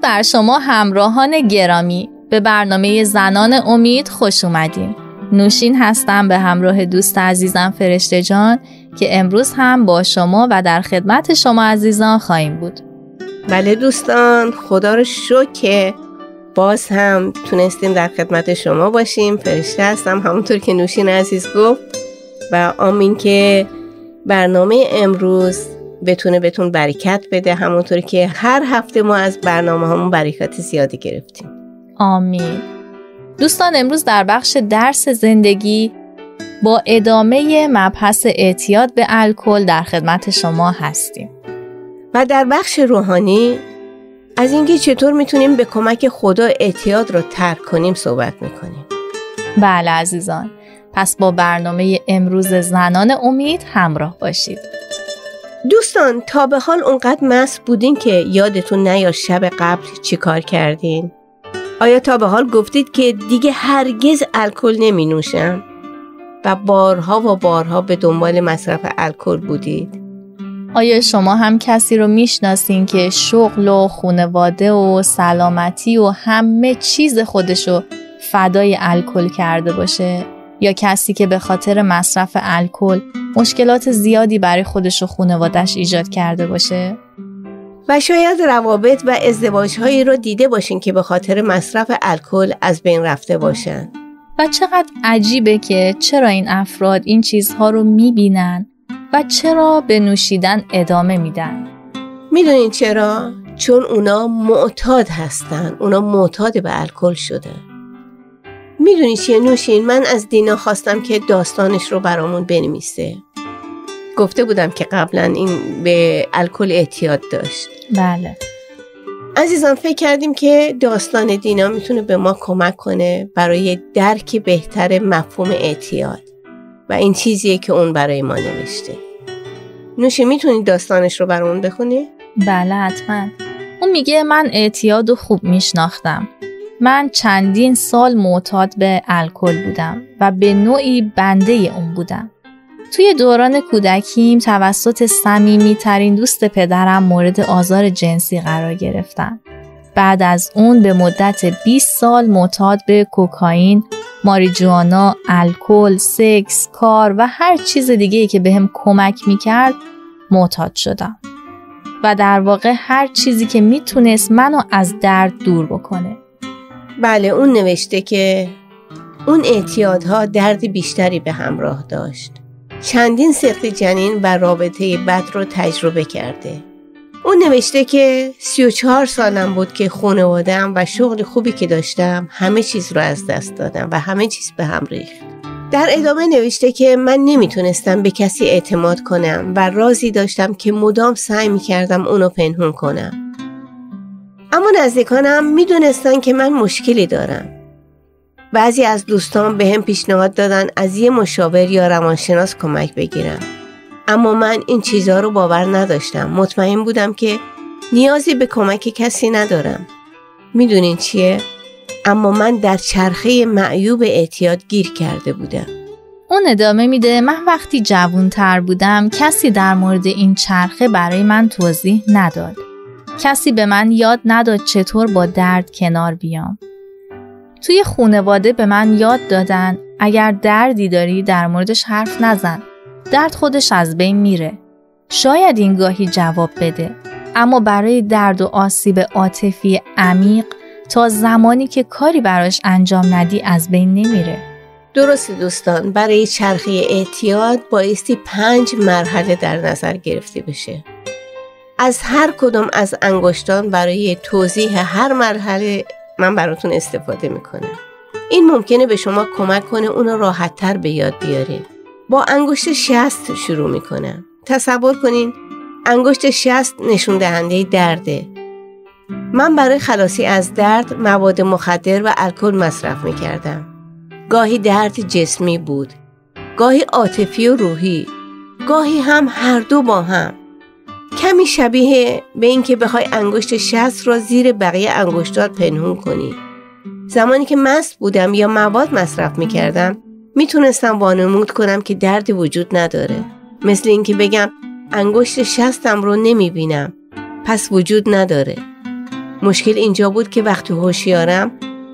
بر شما همراهان گرامی. به برنامه زنان امید خوش اومدین. نوشین هستم به همراه دوست عزیزم فرشته جان که امروز هم با شما و در خدمت شما عزیزان خواهیم بود. بله دوستان، خدا رو شکر که باز هم تونستیم در خدمت شما باشیم. فرشته هستم همونطور که نوشین عزیز گفت و آمین که برنامه امروز بتونه بهتون برکت بده، همونطور که هر هفته ما از برنامه همون برکت زیادی گرفتیم. آمین. دوستان، امروز در بخش درس زندگی با ادامه مبحث اعتیاد به الکل در خدمت شما هستیم. و در بخش روحانی از اینکه چطور میتونیم به کمک خدا اعتیاد رو ترک کنیم صحبت میکنیم. بله عزیزان، پس با برنامه امروز زنان امید همراه باشید. دوستان، تا به حال اونقدر مست بودین که یادتون نیاد شب قبل چی کار کردین؟ آیا تا به حال گفتید که دیگه هرگز الکل نمی نوشم و بارها و بارها به دنبال مصرف الکل بودید؟ آیا شما هم کسی رو میشناسین که شغل و خانواده و سلامتی و همه چیز خودشو فدای الکل کرده باشه؟ یا کسی که به خاطر مصرف الکل مشکلات زیادی برای خودش و خانواده‌اش ایجاد کرده باشه؟ و شاید روابط و ازدواج‌هایی رو دیده باشین که به خاطر مصرف الکل از بین رفته باشن. و چقدر عجیبه که چرا این افراد این چیزها رو میبینن و چرا به نوشیدن ادامه میدن. میدونین چرا؟ چون اونا معتاد هستن، اونا معتاد به الکل شدن. میدونی چیه نوشین؟ من از دینا خواستم که داستانش رو برامون بنویسه. گفته بودم که قبلا این به الکل اعتیاد داشت. بله عزیزان، فکر کردیم که داستان دینا میتونه به ما کمک کنه برای درک بهتر مفهوم اعتیاد و این چیزیه که اون برای ما نوشته. نوشی، میتونی داستانش رو برامون بخونی؟ بله حتما. اون میگه من اعتیاد رو خوب میشناختم. من چندین سال معتاد به الکل بودم و به نوعی بنده اون بودم. توی دوران کودکیم توسط صمیمی‌ترین دوست پدرم مورد آزار جنسی قرار گرفتم. بعد از اون به مدت 20 سال معتاد به کوکائین، ماریجوانا، الکل، سکس، کار و هر چیز دیگه‌ای که بهم کمک میکرد معتاد شدم. و در واقع هر چیزی که میتونست منو از درد دور بکنه. بله، اون نوشته که اون اعتیادها درد بیشتری به همراه داشت. چندین سقط جنین و رابطه بد رو تجربه کرده. اون نوشته که 34 سالم بود که خانواده‌ام و شغل خوبی که داشتم همه چیز رو از دست دادم و همه چیز به هم ریخت. در ادامه نوشته که من نمیتونستم به کسی اعتماد کنم و رازی داشتم که مدام سعی میکردم اونو پنهون کنم. اما نزدیکانم میدونستن که من مشکلی دارم. بعضی از دوستان به هم پیشنهاد دادن از یه مشاور یا روانشناس کمک بگیرم. اما من این چیزها رو باور نداشتم. مطمئن بودم که نیازی به کمک کسی ندارم. میدونین چیه؟ اما من در چرخه معیوب اعتیاد گیر کرده بودم. اون ادامه میده من وقتی جوان‌تر بودم کسی در مورد این چرخه برای من توضیح نداد. کسی به من یاد نداد چطور با درد کنار بیام. توی خانواده به من یاد دادن اگر دردی داری در موردش حرف نزن. درد خودش از بین میره. شاید این گاهی جواب بده، اما برای درد و آسیب عاطفی عمیق تا زمانی که کاری براش انجام ندی از بین نمیره. درسته دوستان، برای چرخه اعتیاد بایستی 5 مرحله در نظر گرفته بشه. از هر کدوم از انگشتان برای توضیح هر مرحله من براتون استفاده میکنم. این ممکنه به شما کمک کنه اونو راحت تر به یاد بیارین. با انگشت شست شروع میکنم. تصور کنین انگشت شست نشون دهنده درده. من برای خلاصی از درد مواد مخدر و الکل مصرف میکردم. گاهی درد جسمی بود، گاهی عاطفی و روحی، گاهی هم هر دو با هم. کمی شبیه به این که بخوای انگشت شست را زیر بقیه انگشتات پنهون کنی. زمانی که مست بودم یا مواد مصرف میکردم میتونستم وانمود کنم که دردی وجود نداره. مثل این که بگم انگشت شستم رو نمیبینم، پس وجود نداره. مشکل اینجا بود که وقتی هوشیارم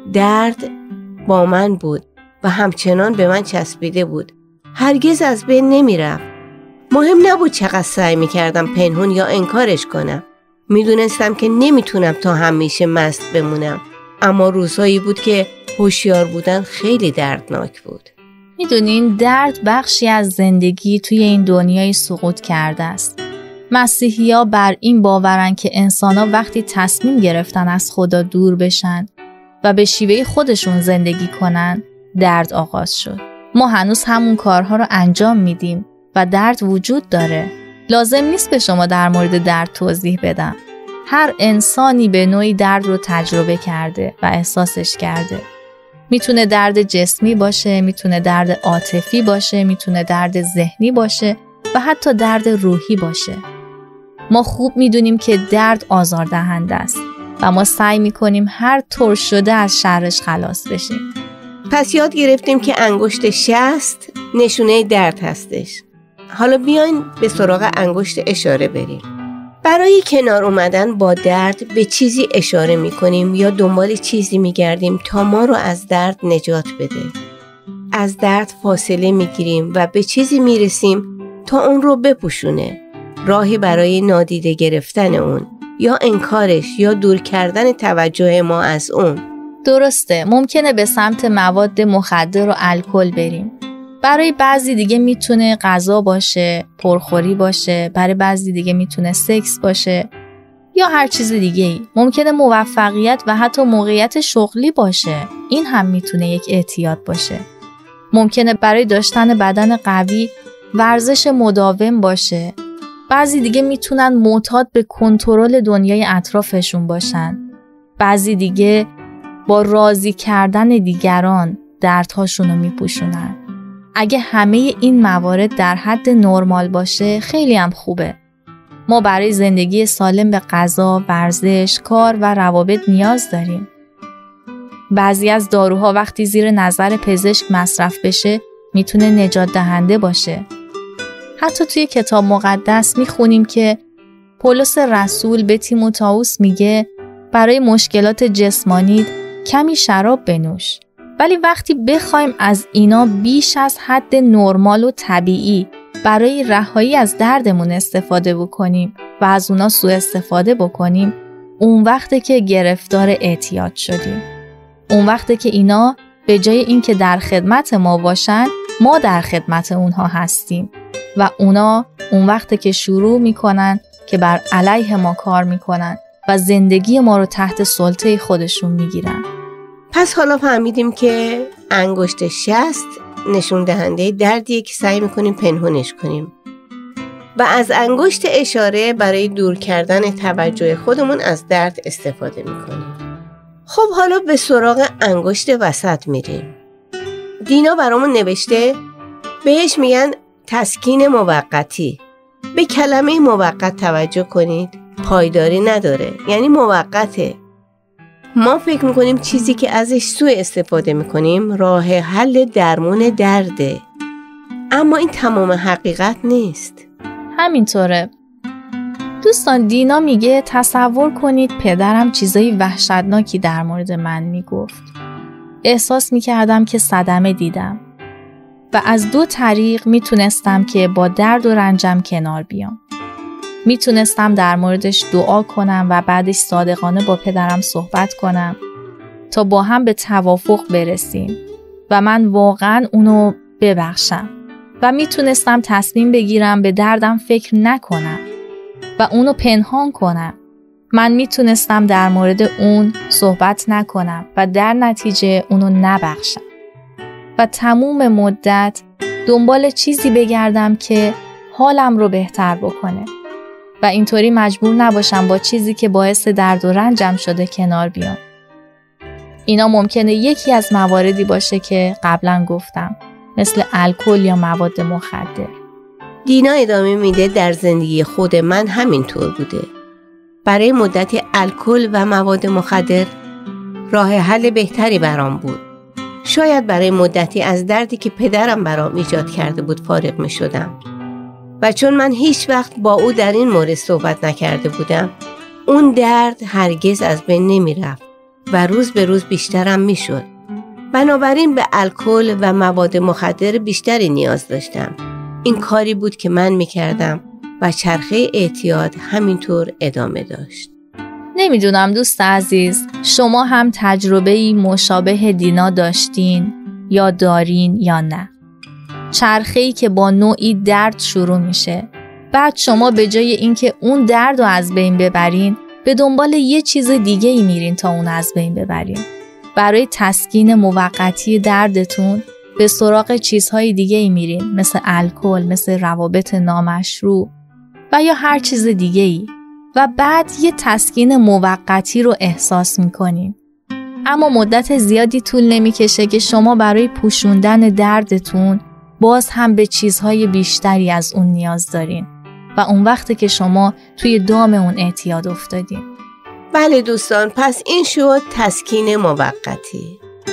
درد با من بود و همچنان به من چسبیده بود. هرگز از بین نمی رفت. مهم نبود چقدر سعی می کردم پنهون یا انکارش کنم. می دونستم که نمیتونم تا همیشه مست بمونم. اما روزهایی بود که هوشیار بودن خیلی دردناک بود. میدونین درد بخشی از زندگی توی این دنیای سقوط کرده است. مسیحی‌ها بر این باورن که انسان‌ها وقتی تصمیم گرفتن از خدا دور بشن و به شیوه خودشون زندگی کنن، درد آغاز شد. ما هنوز همون کارها رو انجام میدیم و درد وجود داره. لازم نیست به شما در مورد درد توضیح بدم. هر انسانی به نوعی درد رو تجربه کرده و احساسش کرده. میتونه درد جسمی باشه، میتونه درد عاطفی باشه، میتونه درد ذهنی باشه و حتی درد روحی باشه. ما خوب میدونیم که درد آزاردهنده است و ما سعی میکنیم هر طور شده از شرش خلاص بشیم. پس یاد گرفتیم که انگشت شست نشونه درد هستش. حالا بیاین به سراغ انگشت اشاره بریم. برای کنار اومدن با درد به چیزی اشاره میکنیم یا دنبال چیزی میگردیم تا ما رو از درد نجات بده. از درد فاصله میگیریم و به چیزی میرسیم تا اون رو بپوشونه. راهی برای نادیده گرفتن اون یا انکارش یا دور کردن توجه ما از اون. درسته، ممکنه به سمت مواد مخدر و الکل بریم. برای بعضی دیگه میتونه غذا باشه، پرخوری باشه، برای بعضی دیگه میتونه سکس باشه یا هر چیز دیگه ای. ممکنه موفقیت و حتی موقعیت شغلی باشه. این هم میتونه یک اعتیاد باشه. ممکنه برای داشتن بدن قوی ورزش مداوم باشه. بعضی دیگه میتونن معتاد به کنترل دنیای اطرافشون باشن. بعضی دیگه با راضی کردن دیگران دردهاشون رو میپوشونن. اگه همه این موارد در حد نرمال باشه خیلی هم خوبه. ما برای زندگی سالم به غذا، ورزش، کار و روابط نیاز داریم. بعضی از داروها وقتی زیر نظر پزشک مصرف بشه میتونه نجات دهنده باشه. حتی توی کتاب مقدس میخونیم که پولس رسول به تیموتائوس میگه برای مشکلات جسمانی کمی شراب بنوش. ولی وقتی بخوایم از اینا بیش از حد نرمال و طبیعی برای رهایی از دردمون استفاده بکنیم و از اونا سوء استفاده بکنیم، اون وقته که گرفتار اعتیاد شدیم. اون وقته که اینا به جای اینکه در خدمت ما باشن، ما در خدمت اونها هستیم و اونا اون وقته که شروع میکنن که بر علیه ما کار میکنن و زندگی ما رو تحت سلطه خودشون میگیرن. پس حالا فهمیدیم که انگشت شست نشون دهنده دردیه که سعی میکنیم پنهونش کنیم و از انگشت اشاره برای دور کردن توجه خودمون از درد استفاده میکنیم. خب حالا به سراغ انگشت وسط میریم. دینا برامون نوشته بهش میگن تسکین موقتی. به کلمه موقت توجه کنید. پایداری نداره، یعنی موقته. ما فکر میکنیم چیزی که ازش سوء استفاده میکنیم راه حل درمون درده، اما این تمام حقیقت نیست. همینطوره. دوستان، دینا میگه تصور کنید پدرم چیزای وحشتناکی در مورد من میگفت. احساس میکردم که صدمه دیدم و از دو طریق میتونستم که با درد و رنجم کنار بیام. میتونستم در موردش دعا کنم و بعدش صادقانه با پدرم صحبت کنم تا با هم به توافق برسیم و من واقعا اونو ببخشم و میتونستم تصمیم بگیرم به دردم فکر نکنم و اونو پنهان کنم. من میتونستم در مورد اون صحبت نکنم و در نتیجه اونو نبخشم و تموم مدت دنبال چیزی بگردم که حالم رو بهتر بکنه و اینطوری مجبور نباشم با چیزی که باعث درد و رنجم شده کنار بیام. اینا ممکنه یکی از مواردی باشه که قبلا گفتم، مثل الکل یا مواد مخدر. دینا ادامه میده در زندگی خود من همینطور بوده. برای مدتی الکل و مواد مخدر راه حل بهتری برام بود. شاید برای مدتی از دردی که پدرم برام ایجاد کرده بود فارغ می شدم. و چون من هیچ وقت با او در این مورد صحبت نکرده بودم، اون درد هرگز از بین نمی رفت و روز به روز بیشترم می شد. بنابراین به الکل و مواد مخدر بیشتری نیاز داشتم. این کاری بود که من می کردم و چرخه اعتیاد همینطور ادامه داشت. نمیدونم دوست عزیز، شما هم تجربه‌ای مشابه دینا داشتین یا دارین یا نه؟ چرخه‌ای که با نوعی درد شروع میشه. بعد شما به جای اینکه اون درد رو از بین ببرین، به دنبال یه چیز دیگه ای میرین تا اون از بین ببرین. برای تسکین موقتی دردتون به سراغ چیزهای دیگه ای میرین، مثل الکل، مثل روابط نامشروع و یا هر چیز دیگه ای. و بعد یه تسکین موقتی رو احساس میکنین. اما مدت زیادی طول نمیکشه که شما برای پوشوندن دردتون باز هم به چیزهای بیشتری از اون نیاز دارین و اون وقته که شما توی دام اون اعتیاد افتادین. بله دوستان، پس این شد تسکین موقتی.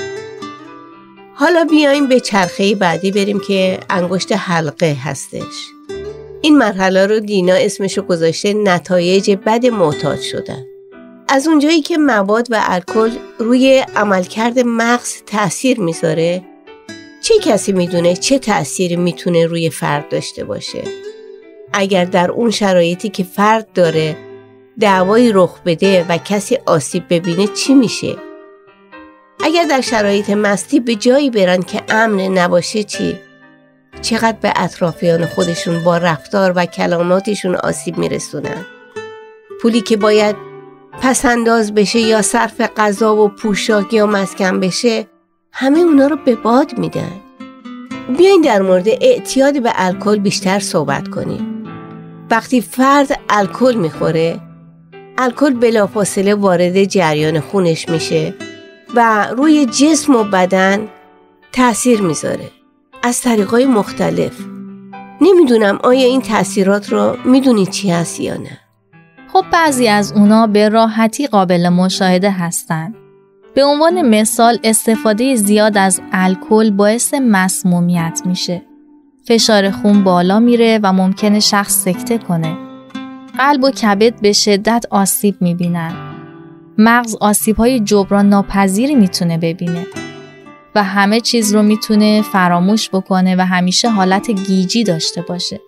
حالا بیایم به چرخه بعدی بریم که انگشت حلقه هستش. این مرحله رو دینا اسمشو گذاشته نتایج بد معتاد شدن. از اونجایی که مواد و الکل روی عملکرد مغز تأثیر میذاره، چه کسی میدونه چه تأثیری میتونه روی فرد داشته باشه؟ اگر در اون شرایطی که فرد داره دعوایی رخ بده و کسی آسیب ببینه چی میشه؟ اگر در شرایط مستی به جایی برن که امن نباشه چی؟ چقدر به اطرافیان خودشون با رفتار و کلماتشون آسیب میرسونن؟ پولی که باید پسنداز بشه یا صرف غذا و پوشاک یا مسکن بشه، همه اونا رو به باد میدن. بیاین در مورد اعتیاد به الکل بیشتر صحبت کنیم. وقتی فرد الکل میخوره، الکل بلافاصله وارد جریان خونش میشه و روی جسم و بدن تأثیر میذاره از طریقای مختلف. نمیدونم آیا این تأثیرات رو میدونی چی هست یا نه؟ خب بعضی از اونا به راحتی قابل مشاهده هستن. به عنوان مثال استفاده زیاد از الکل باعث مسمومیت میشه. فشار خون بالا میره و ممکنه شخص سکته کنه. قلب و کبد به شدت آسیب میبینن. مغز آسیب‌های جبران ناپذیری میتونه ببینه و همه چیز رو میتونه فراموش بکنه و همیشه حالت گیجی داشته باشه.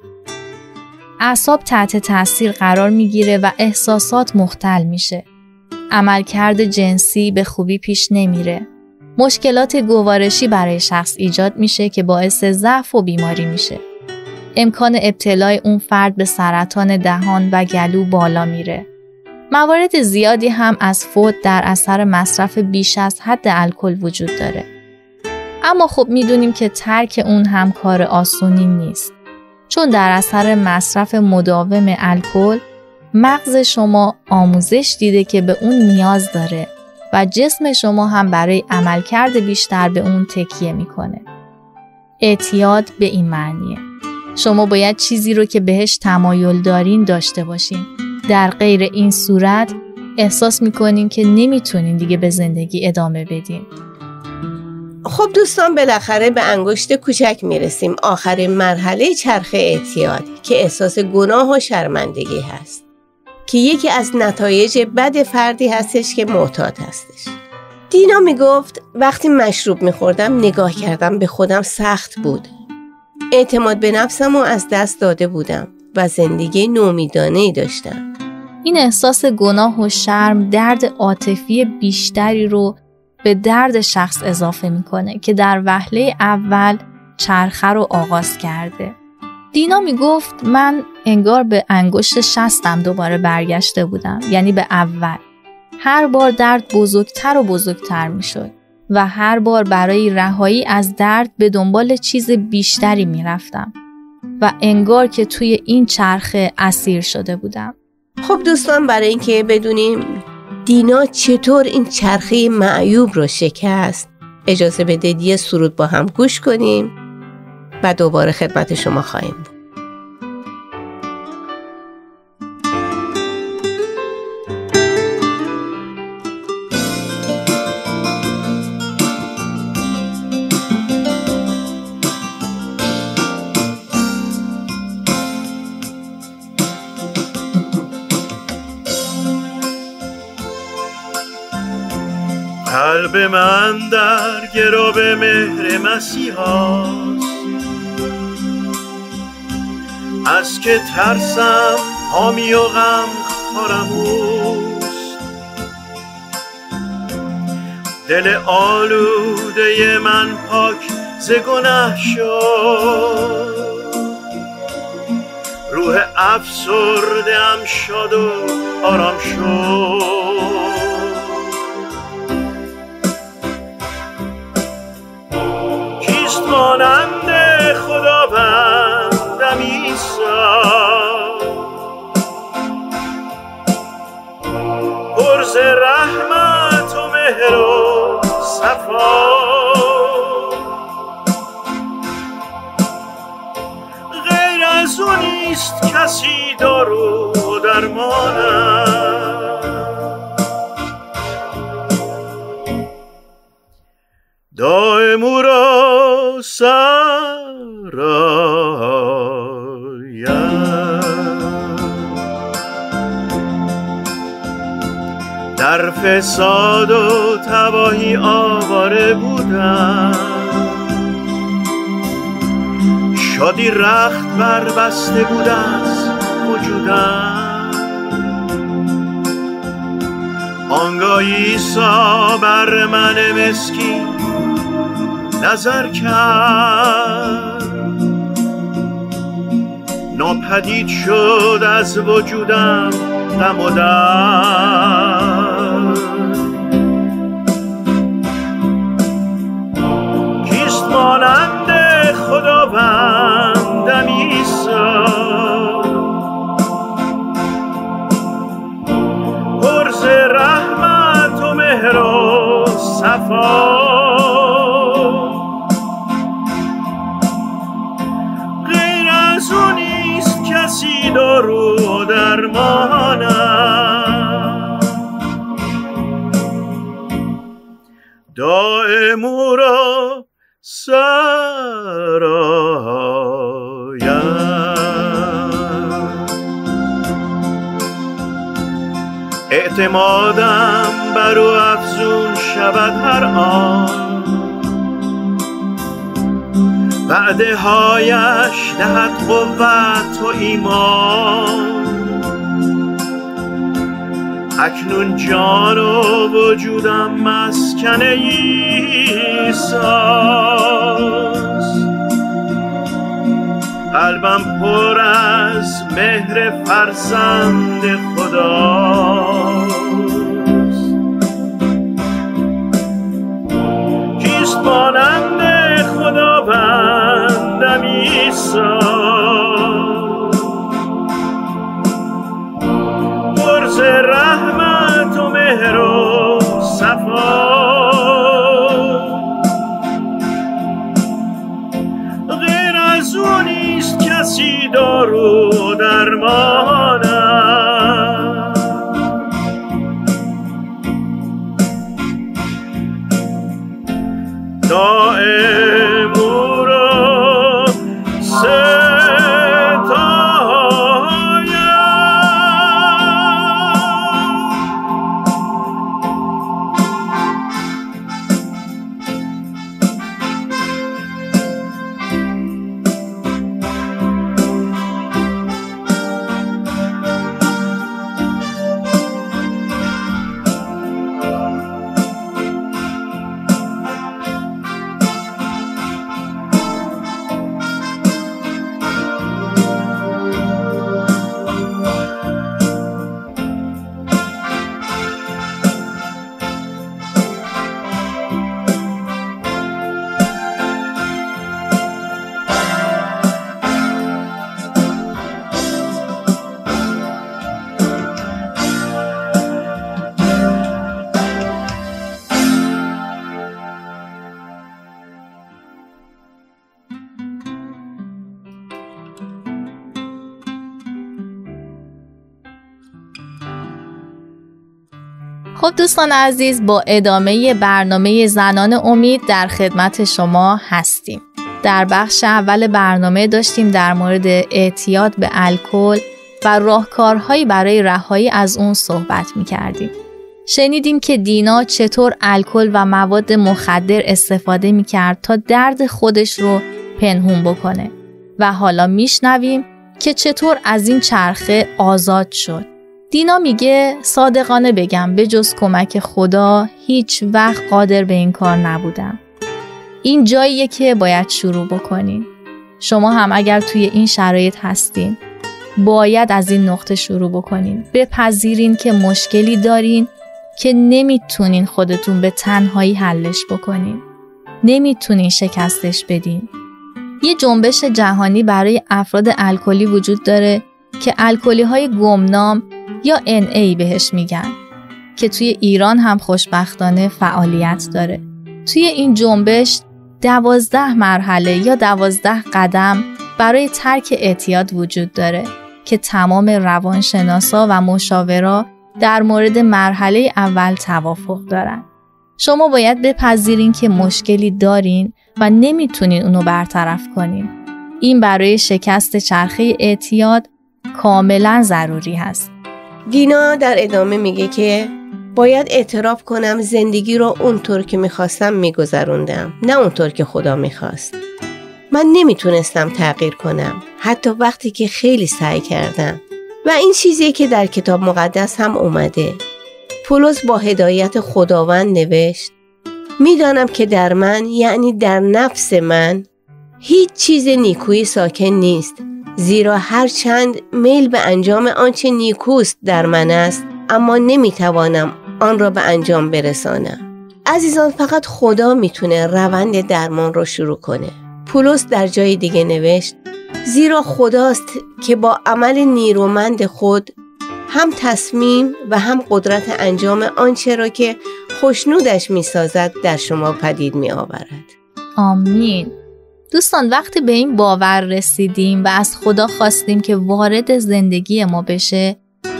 اعصاب تحت تاثیر قرار میگیره و احساسات مختل میشه. عملکرد جنسی به خوبی پیش نمیره. مشکلات گوارشی برای شخص ایجاد میشه که باعث ضعف و بیماری میشه. امکان ابتلای اون فرد به سرطان دهان و گلو بالا میره. موارد زیادی هم از فوت در اثر مصرف بیش از حد الکل وجود داره. اما خب میدونیم که ترک اون هم کار آسونی نیست. چون در اثر مصرف مداوم الکل مغز شما آموزش دیده که به اون نیاز داره و جسم شما هم برای عملکرد بیشتر به اون تکیه میکنه. اعتیاد به این معنیه. شما باید چیزی رو که بهش تمایل دارین داشته باشین. در غیر این صورت احساس میکنین که نمیتونین دیگه به زندگی ادامه بدین. خب دوستان، بالاخره به انگشت کوچک میرسیم، آخرین مرحله چرخه اعتیاد که احساس گناه و شرمندگی هست که یکی از نتایج بد فردی هستش که معتاد هستش. دینا میگفت وقتی مشروب میخوردم نگاه کردم به خودم سخت بود. اعتماد به نفسم رو از دست داده بودم و زندگی نومیدانه‌ای داشتم. این احساس گناه و شرم درد عاطفی بیشتری رو به درد شخص اضافه میکنه که در وهله اول چرخه رو آغاز کرده. دینا میگفت من انگار به انگشت شستم دوباره برگشته بودم، یعنی به اول. هر بار درد بزرگتر و بزرگتر میشد و هر بار برای رهایی از درد به دنبال چیز بیشتری میرفتم و انگار که توی این چرخه اسیر شده بودم. خب دوستان، برای اینکه بدونیم دینا چطور این چرخه معیوب رو شکست، اجازه بدید یه سرود با هم گوش کنیم و دوباره خدمت شما خواهیم بود. قلب من در گرو مهر مسیحاست، از که ترسم حامی و غم خارم اوست. دل آلوده من پاک ز گناه شد، روح افسرده ام شاد و آرام شد. کیست مانند خداوندم عیسی، پر ز رحمت و مهر و صفا، غیر از او نیست کسی دارو و درمانم. دائم او را سرایم، در فساد و تباهی آواره بودم، شادی رخت بربسته بود از وجودم. آنگاه عیسی بر من مسکین نظر کرد، ناپدید شد از وجودم غم و درد. کیست مانند خداوندم عیسی، پر ز رحمت و مهر و صفا، غیر از او نیست کسی دارو و درمانم. دائم او را سرایم، اعتمادم بر او افزون شود هر آن، وعده هایش دهد قوت و ایمان. اکنون جان و وجودم مسکن عیسی است، قلبم پر از مهر فرزند خداست. کیست مانند خداوندم عیسی، پر ز رحمت و مهر و صفا، غیر از او نیست کسی دارو و درمانم. دائم او را خب دوستان عزیز، با ادامه برنامه زنان امید در خدمت شما هستیم. در بخش اول برنامه داشتیم در مورد اعتیاد به الکل و راهکارهایی برای رهایی از اون صحبت می‌کردیم. شنیدیم که دینا چطور الکل و مواد مخدر استفاده می‌کرد تا درد خودش رو پنهون بکنه و حالا میشنویم که چطور از این چرخه آزاد شد. دینا میگه صادقانه بگم به جز کمک خدا هیچ وقت قادر به این کار نبودم. این جاییه که باید شروع بکنین. شما هم اگر توی این شرایط هستین باید از این نقطه شروع بکنین. بپذیرین که مشکلی دارین که نمیتونین خودتون به تنهایی حلش بکنین. نمیتونین شکستش بدین. یه جنبش جهانی برای افراد الکلی وجود داره که الکلی های گمنام یا NA بهش میگن که توی ایران هم خوشبختانه فعالیت داره. توی این جنبش 12 مرحله یا 12 قدم برای ترک اعتیاد وجود داره که تمام روانشناسا و مشاورا در مورد مرحله اول توافق دارن. شما باید بپذیرین که مشکلی دارین و نمیتونین اونو برطرف کنین. این برای شکست چرخه اعتیاد کاملا ضروری هست. دینا در ادامه میگه که باید اعتراف کنم زندگی رو اونطور که میخواستم میگذروندم، نه اونطور که خدا میخواست. من نمیتونستم تغییر کنم، حتی وقتی که خیلی سعی کردم. و این چیزیه که در کتاب مقدس هم اومده. پولس با هدایت خداوند نوشت: میدانم که در من، یعنی در نفس من، هیچ چیز نیکویی ساکن نیست، زیرا هر چند میل به انجام آنچه نیکوست در من است، اما نمیتوانم آن را به انجام برسانم. عزیزان، فقط خدا میتونه روند درمان رو شروع کنه. پولس در جای دیگه نوشت: زیرا خداست که با عمل نیرومند خود هم تصمیم و هم قدرت انجام آنچه را که خوشنودش میسازد در شما پدید می آورد. آمین. دوستان، وقتی به این باور رسیدیم و از خدا خواستیم که وارد زندگی ما بشه،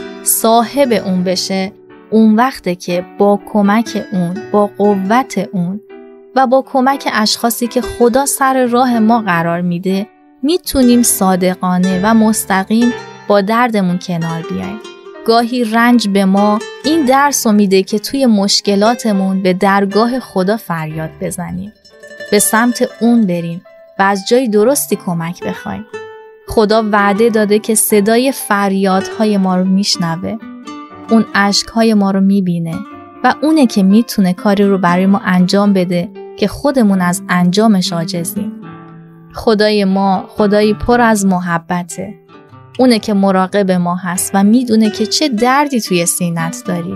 صاحب اون بشه، اون وقته که با کمک اون، با قوت اون و با کمک اشخاصی که خدا سر راه ما قرار میده میتونیم صادقانه و مستقیم با دردمون کنار بیاییم. گاهی رنج به ما این درس رو میده که توی مشکلاتمون به درگاه خدا فریاد بزنیم، به سمت اون بریم و از جای درستی کمک بخوایم. خدا وعده داده که صدای فریادهای ما رو میشنوه، اون اشکهای ما رو میبینه و اونه که میتونه کاری رو برای ما انجام بده که خودمون از انجامش عاجزیم. خدای ما خدایی پر از محبته. اونه که مراقب ما هست و میدونه که چه دردی توی سینت داری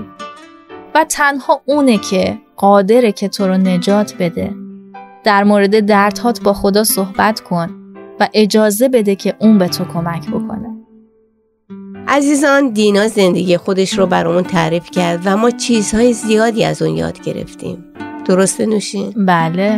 و تنها اونه که قادره که تو رو نجات بده. در مورد دردهات با خدا صحبت کن و اجازه بده که اون به تو کمک بکنه. عزیزان، دینا زندگی خودش رو برامون تعریف کرد و ما چیزهای زیادی از اون یاد گرفتیم. درسته نوشین؟ بله.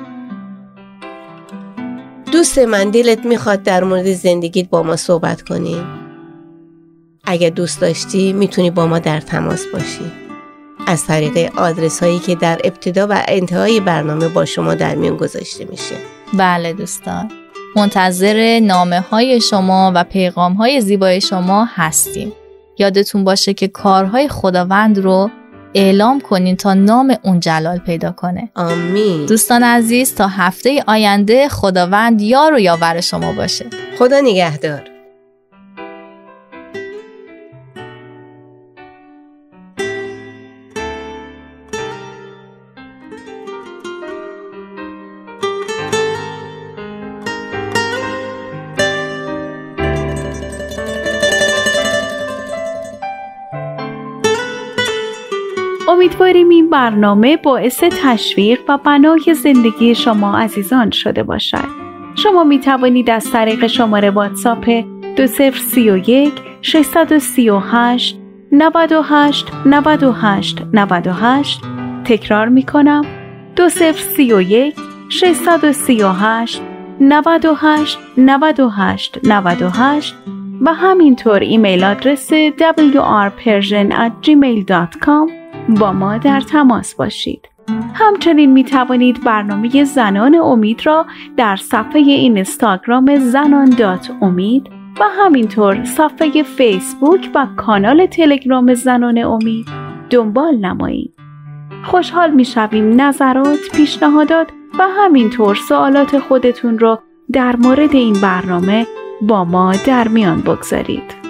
دوست من، دلت میخواد در مورد زندگیت با ما صحبت کنی؟ اگه دوست داشتی میتونی با ما در تماس باشی از طریق آدرس هایی که در ابتدا و انتهای برنامه با شما در میون گذاشته میشه. بله دوستان، منتظر نامه های شما و پیغام های زیبای شما هستیم. یادتون باشه که کارهای خداوند رو اعلام کنین تا نام اون جلال پیدا کنه. آمین. دوستان عزیز، تا هفته آینده خداوند یار و یاور شما باشه. خدا نگهدار. امیدواریم این برنامه باعث تشویق و بنای زندگی شما عزیزان شده باشد. شما می توانید از طریق شماره واتساپ 2031 638 98 98 98 تکرار می کنم 2031 638 98 98 98 و همینطور ایمیل آدرس wrpersian@gmail.com با ما در تماس باشید. همچنین می توانید برنامه زنان امید را در صفحه اینستاگرام زنان.امید و همینطور صفحه فیسبوک و کانال تلگرام زنان امید دنبال نمایید. خوشحال می‌شویم نظرات، پیشنهادات و همینطور سوالات خودتون رو در مورد این برنامه با ما در میان بگذارید.